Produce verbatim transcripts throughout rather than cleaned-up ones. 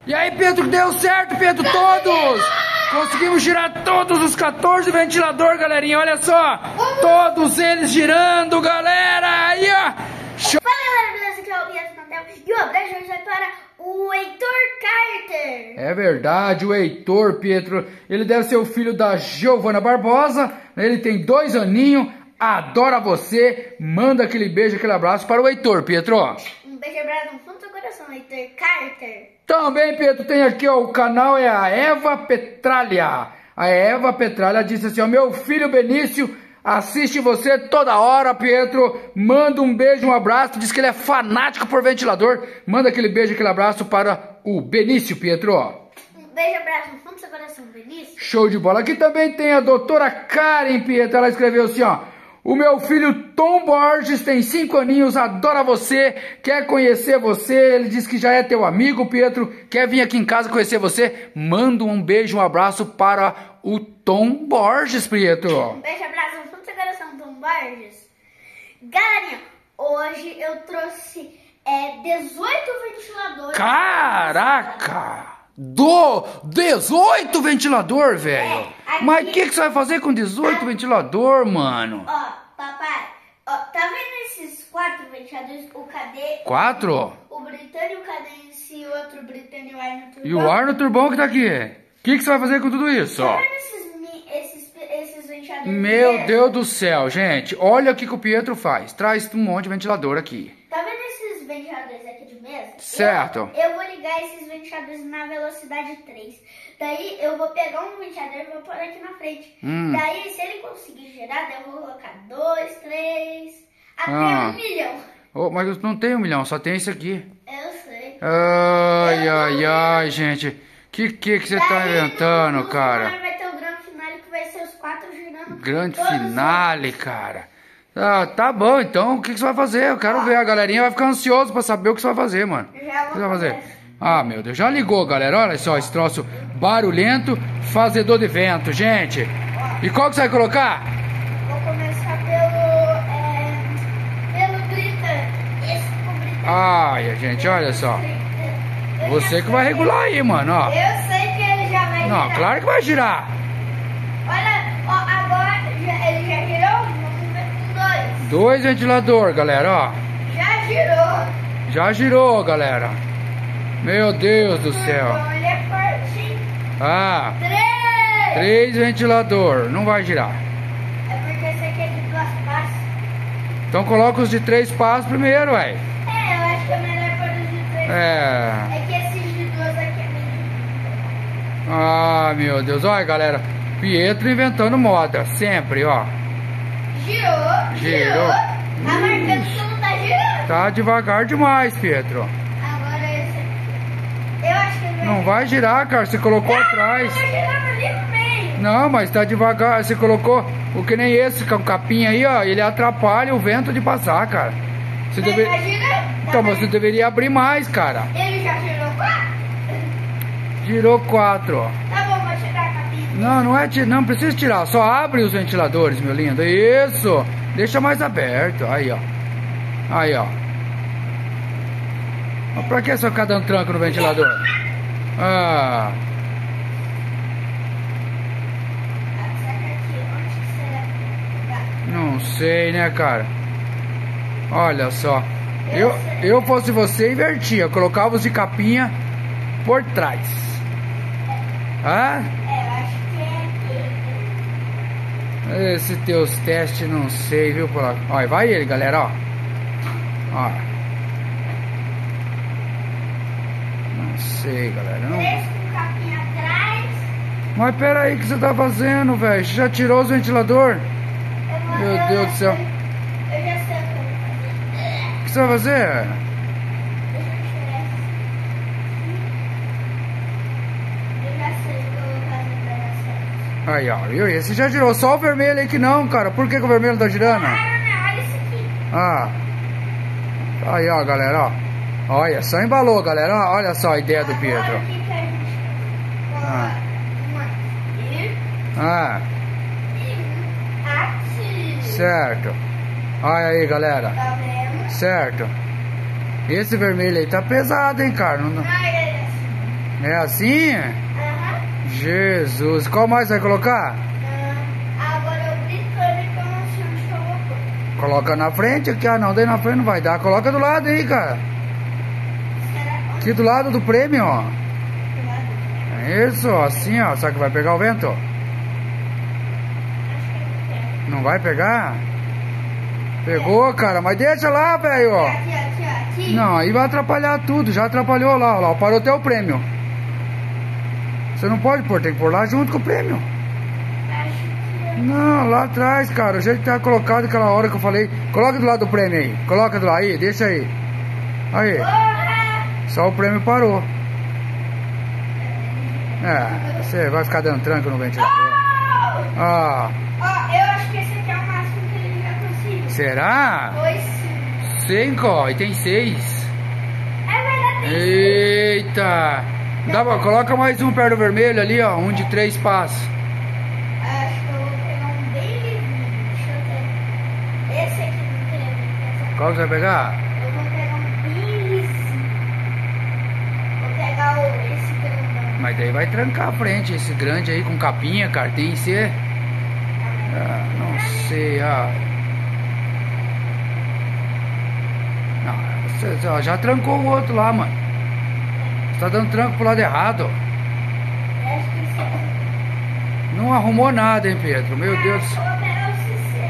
E aí, Pedro, deu certo, Pedro, todos! Conseguimos girar todos os quatorze ventiladores, galerinha, olha só! Todos eles girando, galera! Aí, ó! Show. Fala, galera, beleza? Aqui é o Pietro Mantel e o abraço hoje vai para o Heitor Carter. É verdade, o Heitor, Pietro, ele deve ser o filho da Giovana Barbosa, ele tem dois aninhos, adora você, manda aquele beijo, aquele abraço para o Heitor, Pietro. Um beijo e abraço no fundo do seu coração, Heitor Carter. Também, Pietro, tem aqui, ó, o canal é a Eva Petralha. A Eva Petralha disse assim, ó, meu filho Benício assiste você toda hora, Pietro. Manda um beijo, um abraço. Diz que ele é fanático por ventilador. Manda aquele beijo, aquele abraço para o Benício, Pietro. Um beijo e abraço no fundo do seu coração, Benício. Show de bola. Aqui também tem a doutora Karen, Pietro. Ela escreveu assim, ó. O meu filho Tom Borges tem cinco aninhos, adora você, quer conhecer você, ele diz que já é teu amigo, Pietro, quer vir aqui em casa conhecer você, manda um beijo, um abraço para o Tom Borges, Pietro. Um beijo e abraço no fundo do seu coração, Tom Borges. Galerinha, hoje eu trouxe é, dezoito ventiladores. Caraca! Do dezoito ventilador, velho! É, aqui... Mas o que, que você vai fazer com dezoito ah. ventilador, mano? Ó, papai, ó, tá vendo esses quatro ventiladores? O cadê? Quatro? O, o britânico, o cadense e o outro britânico, o Arno Turbão. E o Arno Turbão que tá aqui. O que, que você vai fazer com tudo isso, tá ó? vendo esses, esses, esses ventiladores? Meu verdes? Deus do céu, gente. Olha o que, que o Pietro faz. Traz um monte de ventilador aqui. Tá vendo esses ventiladores aqui de mesa? Certo. Eu, eu vou ligar esses ventiladores na velocidade três. Daí eu vou pegar um ventilador e vou pôr aqui na frente. Hum. Daí, se ele conseguir girar, daí eu vou colocar dois, três, até ah. um milhão. Oh, mas não tem um milhão, só tem esse aqui. Eu sei. Ai, eu ai, ai, gente. Que que que você daí, tá inventando, no, no cara? Vai ter o grande finale que vai ser os quatro girando. Grande finale, cara. Ah, tá bom, então o que, que você vai fazer? Eu quero ah. ver, a galerinha vai ficar ansiosa pra saber o que você vai fazer, mano. Já o que você vai fazer? Ah, meu Deus, já ligou, galera. Olha só esse troço barulhento, fazedor de vento, gente. E qual que você vai colocar? Vou começar pelo... É, pelo Britânico. Esse com o Britânico. Ai, gente, olha só. Você que vai regular aí, mano, ó. Eu sei que ele já vai Não, girar. claro que vai girar. Olha, ó, agora ele já girou. Vamos ver com dois. Dois ventiladores, galera, ó. Já girou. Já girou, galera. Meu Deus do céu. Ele é forte. Ah. Três. Três ventilador. Não vai girar. É porque esse aqui é de duas passos. Então coloca os de três passos primeiro, ué. É, eu acho que é melhor pôr os de três. É. É que esses de duas aqui é meio... Ah, meu Deus. Olha, galera. Pietro inventando moda. Sempre, ó. Girou. Girou. Girou. Tá marcando que não tá girando. Tá devagar demais, Pietro. Agora esse aqui. Eu acho que ele vai... Não vai girar, cara. Você colocou não, atrás. Não, vai girar ali no meio. Não, mas tá devagar. Você colocou o que nem esse com capinha aí, ó. Ele atrapalha o vento de passar, cara. Você Ele deve... tá girando. Então você deveria abrir mais, cara. Ele já girou quatro? Girou quatro, ó. Tá bom, vou tirar a capinha. Não, não é não precisa tirar, só abre os ventiladores, meu lindo. Isso, deixa mais aberto. Aí, ó. Aí, ó. Mas pra que só ficar dando tranco no ventilador? Ah. Não sei, né, cara? Olha só. Eu, eu fosse você, invertia. Eu colocava os de capinha por trás. Ah? É, eu acho que é aqui. Esse teus testes, não sei, viu? Olha, vai ele, galera, ó. Ó. Não sei, galera. Não... Três com capinha atrás. Mas pera aí, o que você tá fazendo, velho? Você já tirou os ventilador? Eu, Meu eu Deus do céu. Sei. Eu já sei o que eu vou fazer. O que você vai fazer? Deixa eu tirar esse. Eu já sei o que eu vou fazer pra dar certo. Aí, ó. Viu? Esse já girou. Só o vermelho aí que não, cara. Por que, que o vermelho tá girando? Ah, não, olha isso aqui. Ah. Aí, ó, galera, ó. Olha, só embalou, galera. Olha só a ideia do Pietro. Agora, o que que a gente coloca? Ah. Uma aqui. Ah. E um aqui. Certo. Olha aí, galera. Tá vendo? Certo. Esse vermelho aí tá pesado, hein, cara. Não... Não, ele é assim. É assim? Aham. Jesus. Qual mais vai colocar? Ah, agora o britânico eu não sei onde que eu vou pôr. Coloca na frente aqui. Ah, não, daí na frente não vai dar. Coloca do lado aí, cara. Será? Aqui do lado do prêmio, ó. Do lado? É isso, ó, assim, ó. Só que vai pegar o vento? Acho que eu quero. Não vai pegar? Pegou, cara. Mas deixa lá, velho, ó. Aqui, aqui, aqui. Não, aí vai atrapalhar tudo. Já atrapalhou lá, ó, lá. Parou até o prêmio. Você não pode pôr, tem que pôr lá junto com o prêmio. Acho que... Não, lá atrás, cara. O jeito que tá colocado aquela hora que eu falei. Coloca do lado do prêmio aí. Coloca do lado aí, deixa aí. Aí. Porra! Só o prêmio parou. É, você vai ficar dando tranco no ventilador. Ah, Ó, eu acho que esse aqui é o máximo que ele já conseguiu. será? Dois, sim. Cinco, ó, e tem seis. É verdade. Eita! Dá pra, coloca mais um perto do vermelho ali, ó. Um de três passos. Acho que eu vou pegar um bem livinho. Deixa eu ver. Esse aqui não tem. Qual que você vai pegar? Eu vou pegar um bem lisinho. Vou pegar o, esse grandão. Mas daí vai trancar a frente. Esse grande aí com capinha, cara. Tem que ser. Ah, não sei, ó. Não, você ó, já trancou o outro lá, mano. Você tá dando tranco pro lado errado. Acho que esse aqui. Não arrumou nada, hein, Pedro? Meu Deus. Acho que eu vou pegar o C C.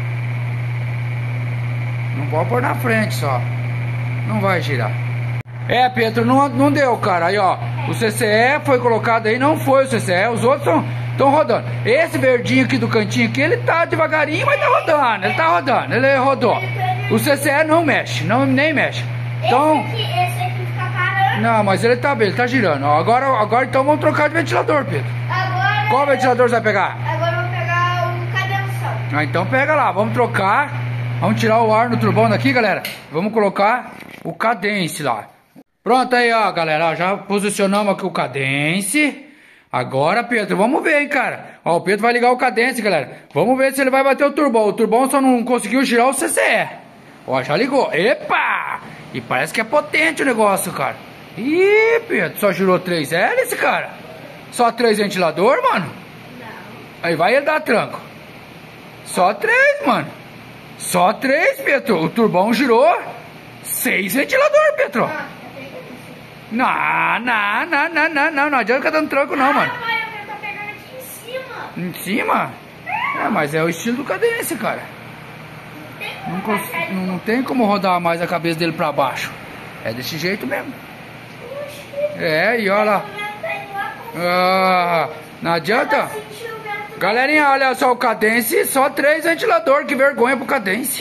Não pode pôr na frente só. Não vai girar. É, Pedro, não, não deu, cara. Aí, ó. O C C E foi colocado aí, não foi o C C E. Os outros estão rodando. Esse verdinho aqui do cantinho aqui, ele tá devagarinho, mas tá rodando. Ele tá rodando, ele rodou. O C C E não mexe, não, nem mexe. Então... Esse aqui, esse aqui fica parando. Não, mas ele tá bem, ele tá girando. Ó, agora, agora então vamos trocar de ventilador, Pedro. Agora... Qual ventilador você vai pegar? Agora eu vou pegar o cadenzão. Ah, então pega lá, vamos trocar. Vamos tirar o ar no turbão daqui, galera. Vamos colocar o cadence lá. Pronto aí, ó, galera. Ó, já posicionamos aqui o cadence. Agora, Pedro, vamos ver, hein, cara. Ó, o Pedro vai ligar o cadence, galera. Vamos ver se ele vai bater o turbão. O turbão só não conseguiu girar o C C E. Ó, já ligou. Epa! E parece que é potente o negócio, cara. Ih, Pedro, só girou três hélices, cara. Só três ventilador, mano. Não. Aí vai ele dar tranco. Só três, mano. Só três, Pedro. O turbão girou seis ventilador, Pedro. Ah, tá pegando isso. Não, não, não, não, não, não. Não adianta ficar dando tranco, não, mano. Ah, pai, eu tô pegando aqui em cima. Em cima? É, mas é o estilo do cadence, cara. Não tem Não, como cons- baixar de não tem como rodar mais a cabeça dele pra baixo. É desse jeito mesmo. Puxa. É, e olha lá. O vento tá indo lá com- Ah, não adianta. Eu senti o vento. Galerinha, olha só o cadence, só três ventilador. Que vergonha pro cadence.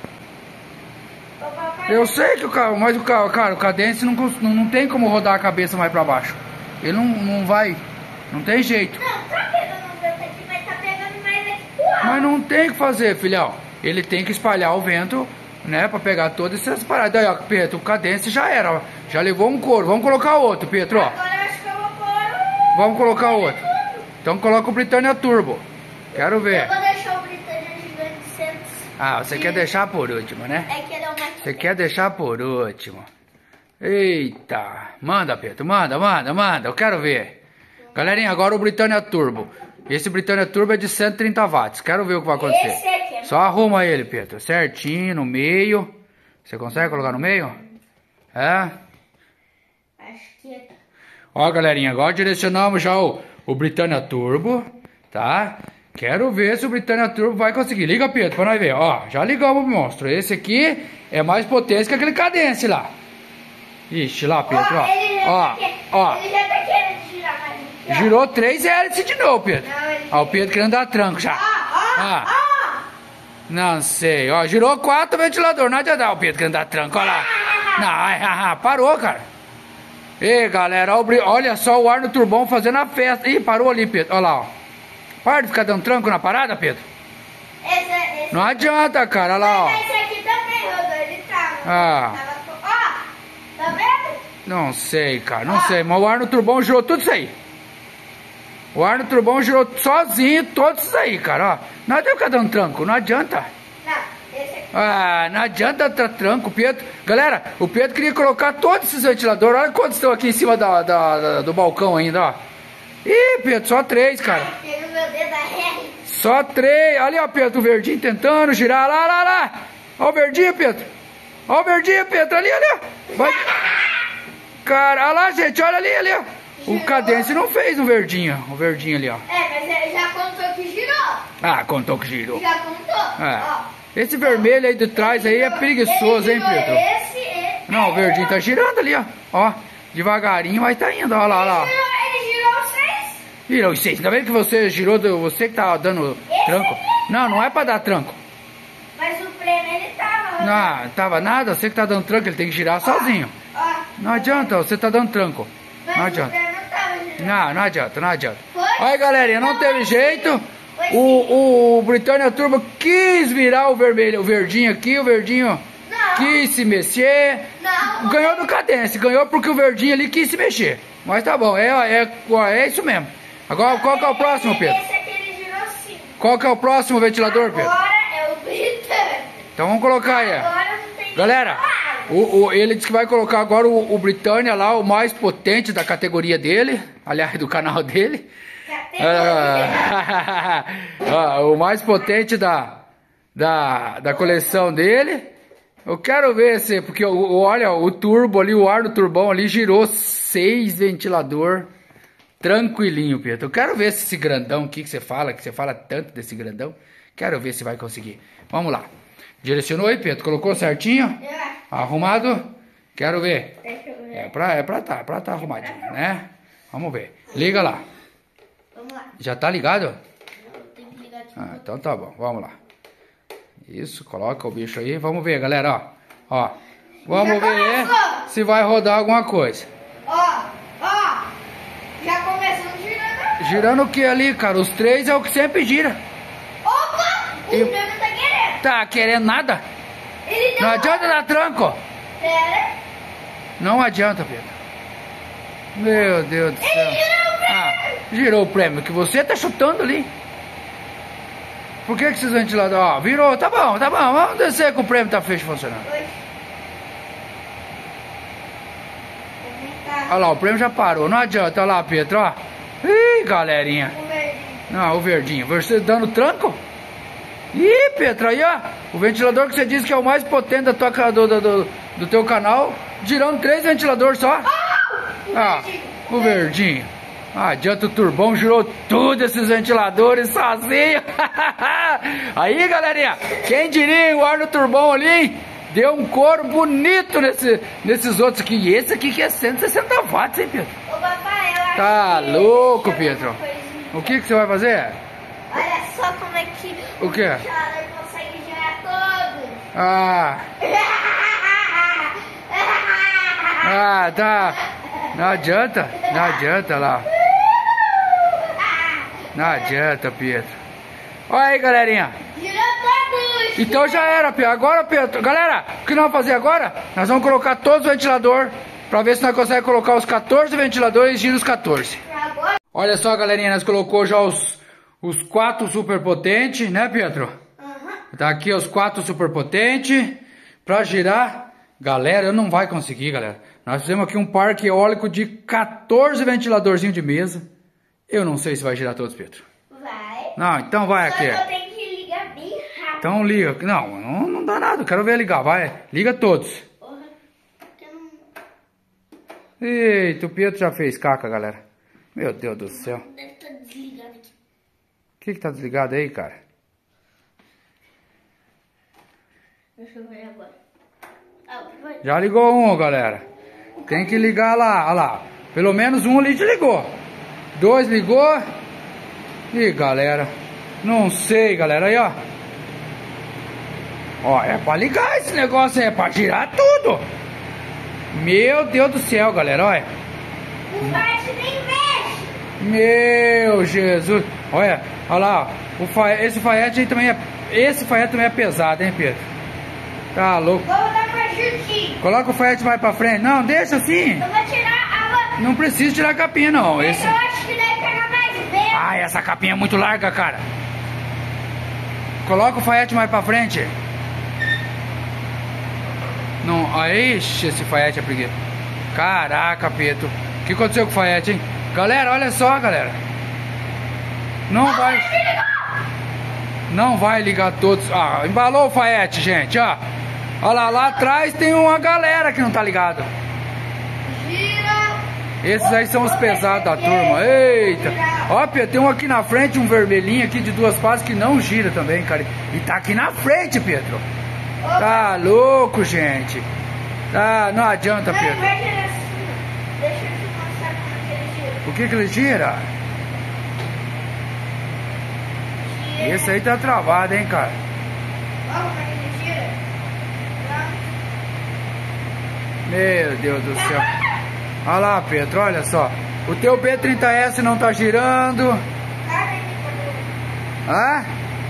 Ô, papai, Eu sei que o carro, mas o carro, cara, o cadence não, cons- não, não tem como rodar a cabeça mais pra baixo. Ele não, não vai, não tem jeito. Não, tá pegando o vento aqui, mas tá pegando mais aqui pro alto. Mas não tem o que fazer, filhão. Ele tem que espalhar o vento, né, pra pegar todas essas paradas. Aí, ó, Pedro, o cadence já era, ó. Já levou um couro. Vamos colocar outro, Pedro, ó. Agora eu acho que eu vou pôr o... Vamos colocar outro. Então coloca o Britannia Turbo. Quero Eu ver. vou deixar o Britânia gigante cento. Ah, você quer deixar por último, né? É que ele é o mais... Você quer deixar por último. Eita. Manda, Pedro. Manda, manda, manda. Eu quero ver. Galerinha, agora o Britannia Turbo. Esse Britannia Turbo é de cento e trinta watts. Quero ver o que vai acontecer. Esse aqui é... Só arruma ele, Pedro. Certinho, no meio. Você consegue colocar no meio? É? Acho que é... Ó, galerinha, agora direcionamos já o, o Britannia Turbo, tá? Quero ver se o Britannia Turbo vai conseguir. Liga, Pedro, pra nós ver. Ó, já ligamos o monstro. Esse aqui é mais potente que aquele cadence lá. Ixi, lá, Pedro, ó. Ele já, Ó, tá, que... ó. ele já tá querendo girar mais aqui, ó. Girou três hélices de novo, Pedro. Não, ele... Ó, o Pedro querendo dar tranco já. Ó, ó, Ah. ó. Não sei, ó. Girou quatro ventilador. Não adianta o Pedro querendo dar tranco, ó lá. Não, ai, ai, ai, parou, cara. Ei, galera, ó, o bri- olha só o ar no turbão fazendo a festa. Ih, parou ali, Pedro. Olha lá, ó. Para de ficar dando tranco na parada, Pedro. Esse, esse... Não adianta, cara. Olha lá, ó. Esse aqui também rodou, ele tava. Ah. Tava com- Ó, tá vendo? Não sei, cara. Não sei. Mas o ar no turbão girou tudo isso aí. O ar no turbão girou sozinho todos isso aí, cara. Ó. Não adianta ficar dando tranco. Não adianta. Não, esse aqui Ah, não adianta tra tranco, o Pedro. Galera, o Pedro queria colocar todos esses ventiladores. Olha quantos estão aqui em cima da, da, da, do balcão ainda, ó. Ih, Pedro, só três, cara. Só três. Ali, ó, Pedro, o verdinho tentando girar. Lá, lá, lá. Ó o verdinho, Pedro. Ó o verdinho, Pedro. Ali, ali, ó. Vai. Cara, olha lá, gente. Olha ali, ali, ó. O Cadence não fez o verdinho. O verdinho ali, ó. É, mas ele já contou que girou. Ah, contou que girou. Já contou. É. Ó. Esse vermelho aí de trás aí é preguiçoso, hein, Pedro? Esse, esse, não, o verdinho tá girando ali, ó. Ó, devagarinho, mas tá indo. Ó lá, ó lá. Ele girou os seis. Girou os seis. Tá vendo que você girou, você que tá dando esse tranco? Não, não é pra dar tranco. Mas o prêmio ele tava. Não, tava nada. Você que tá dando tranco, ele tem que girar ó, sozinho. Ó, não adianta, você tá dando tranco. Mas não adianta. O não, tava girando. não, não adianta, não adianta. Foi? Olha, galerinha, não, não teve jeito. O, o, o Britânia Turbo quis virar o vermelho, o verdinho aqui, o verdinho não. quis se mexer. Não. Ganhou do Cadence, ganhou porque o verdinho ali quis se mexer. Mas tá bom, é, é, é isso mesmo. Agora, qual que é o próximo, Pedro? Esse aqui ele girou sim. Qual que é o próximo ventilador, Pedro? Agora é o Britânia. Então vamos colocar aí. Agora não tem galera, o, o, ele disse que vai colocar agora o, o Britânia lá, o mais potente da categoria dele. Aliás, do canal dele. Ah, ah, o mais potente da, da, da coleção dele. Eu quero ver se, porque o, olha, o turbo ali, o ar do turbão ali girou seis ventilador tranquilinho, Pedro. Eu quero ver se esse grandão aqui que você fala, que você fala tanto desse grandão, quero ver se vai conseguir. Vamos lá. Direcionou aí, Pedro? Colocou certinho? Arrumado? Quero ver. É pra, é pra tá, é pra tá arrumadinho, né? Vamos ver. Liga lá. Vamos lá. Já tá ligado? Não, tem que ligar de Ah, então tá bom, vamos lá. Isso, coloca o bicho aí. Vamos ver, galera, ó. Ó, vamos Já ver começou. se vai rodar alguma coisa. Ó, ó. Já começou girando. Girando o que ali, cara? Os três é o que sempre gira. Opa! O Eu- meu não tá querendo. Tá querendo nada? Ele deu Não uma- adianta dar tranco. Pera. Não adianta, Pedro. Meu Deus do céu. Ah, girou o prêmio que você tá chutando ali. Por que que esses ventiladores... Ó, virou, tá bom, tá bom. Vamos descer que o prêmio tá fecho funcionando. Oi. Vem cá. Olha lá, o prêmio já parou. Não adianta, olha lá, Pedro, ó. Ih, galerinha. O verdinho. Não, o verdinho. Você dando tranco? Ih, Pedro, aí, ó. O ventilador que você disse que é o mais potente da tua, ca- do, do, do, do teu canal, girando três ventiladores só. O Ah, verdinho. o verdinho. Ah, adianta, o turbão girou tudo esses ventiladores sozinho. Aí, galerinha, quem diria o ar do turbão ali deu um couro bonito nesse, nesses outros aqui. E esse aqui que é cento e sessenta watts, hein, Pedro? Ô, papai, eu acho Tá que louco, ele Pedro. chama coisinha. O que que você vai fazer? Olha só como é que O quê? ventilador consegue girar todos. Ah, ah, tá. Não adianta, não adianta lá. Não adianta, Pedro. Olha aí, galerinha. Girou todos. Então já era, Pedro. Agora, Pedro. Galera, o que nós vamos fazer agora? Nós vamos colocar todos os ventiladores pra ver se nós conseguimos colocar os quatorze ventiladores e gira os quatorze. Agora. Olha só, galerinha, nós colocou já os, os quatro super potentes, né, Pedro? Uhum. Tá aqui os quatro super potentes pra girar. Galera, eu não vai conseguir, galera. Nós fizemos aqui um parque eólico de quatorze ventiladorzinhos de mesa. Eu não sei se vai girar todos, Pedro. Vai. Não, então vai Só aqui. que eu tenho que ligar bem rápido. Então liga. Não, não, não dá nada. Eu quero ver ligar. Vai, liga todos. Porra, porque não... Eita, o Pedro já fez caca, galera. Meu Deus do céu. Deve estar desligado aqui. O que que tá desligado aí, cara? Deixa eu ver agora. Ah, vai. Já ligou um, galera. Tem que ligar lá, olha lá. Pelo menos um ali ligou. Dois ligou. Ih, galera. Não sei, galera. Aí, ó. Ó, é pra ligar esse negócio aí. É pra girar tudo. Meu Deus do céu, galera. Olha. O Bart nem mexe. Meu Jesus. Olha, olha lá. Ó. O fa... Esse faiete aí também é... Esse faiete também é pesado, hein, Pedro? Tá louco. Vou dar pra Jutinho. Coloca o faiete mais pra frente. Não, deixa assim. Eu vou tirar a... Não precisa tirar a capinha, não. Mas Esse... eu acho que deve pegar mais vento. Ai, essa capinha é muito larga, cara. Coloca o faiete mais pra frente. Não, aí, esse Fayette é preguiça. Caraca, Pedro. O que aconteceu com o Fayette, hein? Galera, olha só, galera. Não vai... Não vai ligar todos. Ah, embalou o Fayette, gente, ó. Olha lá, lá atrás tem uma galera que não tá ligado. Esses aí são os pesados da turma. Eita. Ó, Pedro, tem um aqui na frente, um vermelhinho aqui de duas passes que não gira também, cara. E tá aqui na frente, Pedro. Tá louco, gente. Tá, não adianta, Pedro. Deixa eu te mostrar como ele gira. O que que ele gira? Esse aí tá travado, hein, cara. Olha como ele gira. Meu Deus do céu. Olha lá, Pedro, olha só. O teu B trinta S não tá girando. Hã?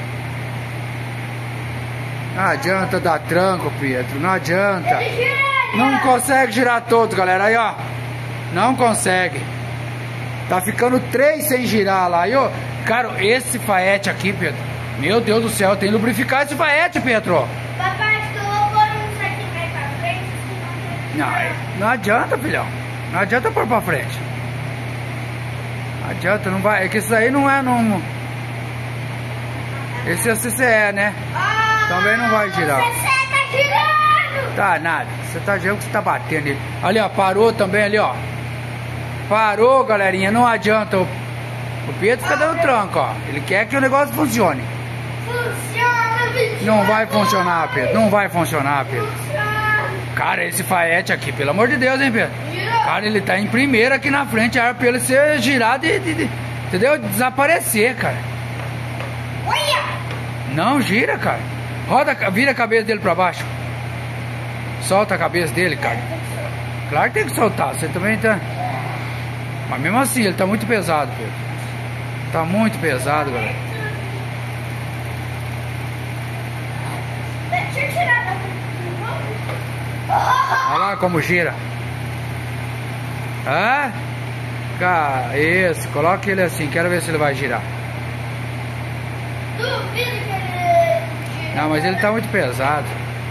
Não adianta dar tranco, Pedro. Não adianta. Não consegue girar todos, galera. Aí, ó. Não consegue. Tá ficando três sem girar lá. E, ó, cara, esse Fayette aqui, Pedro. Meu Deus do céu, tem que lubrificar esse Fayette, Pedro. Papai, acho que eu vou pôr um saquinho mais pra frente. Não, não adianta, filhão. Não adianta pôr pra frente. Não adianta, não vai. É que isso aí não é não. Esse é C C E, né? Oh, também não vai girar. Você tá girando! Tá nada. Você tá girando que você tá batendo nele. Ali, ó, parou também ali, ó. Parou, galerinha. Não adianta. O, o Pedro fica dando tranco, ó. Ele quer que o negócio funcione. Funciona, bicho. Não vai funcionar, Pedro. Não vai funcionar, Pedro. Funciona. Cara, esse Fayette aqui, pelo amor de Deus, hein, Pedro? Cara, ele tá em primeiro aqui na frente. Era pra ele ser girado e, de, de, entendeu? Desaparecer, cara. Olha! Não gira, cara. Roda, vira a cabeça dele pra baixo. Solta a cabeça dele, cara. Claro que tem que soltar. Você também tá... Mas mesmo assim, ele tá muito pesado, Pedro. Tá muito pesado, galera. Deixa eu tirar da... Olha lá como gira. Ah? Cara, isso. Coloca ele assim. Quero ver se ele vai girar. Duvido que ele... Não, mas ele tá muito pesado.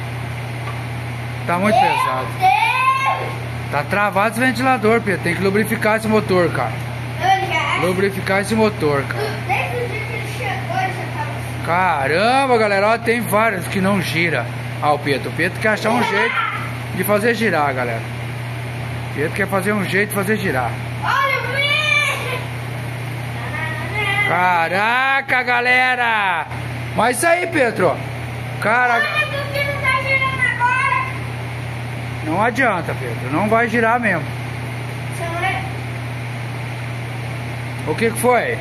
Tá muito pesado. Tá travado esse ventilador, Pedro. Tem que lubrificar esse motor, cara. Lubrificar esse motor, cara. Desde o dia que ele chegou, ele já tava assim. Caramba, galera. Ó, tem vários que não gira. Ah, o Pedro. O Pedro quer achar um jeito de fazer girar, galera. O Pedro quer fazer um jeito de fazer girar. Olha o bicho! Caraca, galera! Mas isso aí, Pedro. Cara... Olha que o filho tá girando agora! Não adianta, Pedro. Não vai girar mesmo. O que que foi?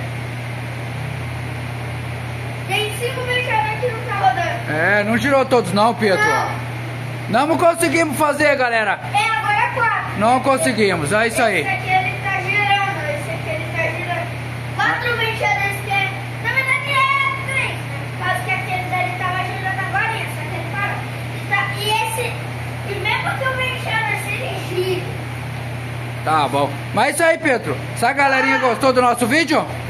Tem cinco mexeres que não tá rodando. É, não girou todos não, Pedro. Não, não conseguimos fazer, galera. É, agora é quatro. Não conseguimos, é isso aí. Esse aqui ele tá girando, esse aqui ele tá girando. Quatro mexeres que é... Na verdade é três, né? Por causa que aquele dele tava girando agora, só que ele parou. E, tá, e esse... E mesmo que o mexer assim, ele gira. Tá bom. Mas é isso aí, Pedro. Se a galerinha gostou do nosso vídeo,